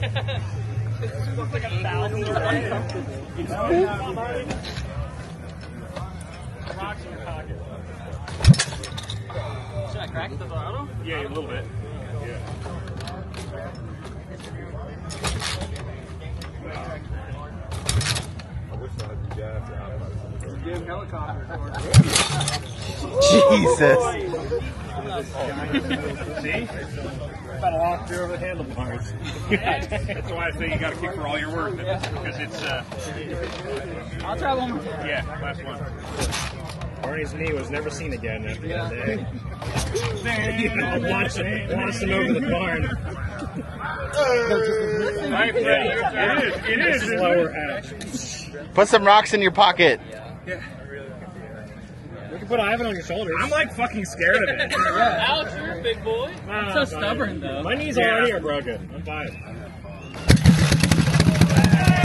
Looks like 1,000. Rocks in your pocket. Should I crack the throttle? Yeah, a little bit. Yeah. I wish I had the gas. Give helicopter. Jesus. See? Got a lot through over the handlebars. That's why I say you got to kick for all your work. Because it's. I'll try one more. Yeah, last one. Barney's knee was never seen again after that day. Launched him over the barn. It is. Lower half. Put some rocks in your pocket. Yeah. You can put Ivan on your shoulders. I'm like fucking scared of it. Yeah. Alex, you're a big boy. I'm so stubborn though. My knees already are broken. I'm fine.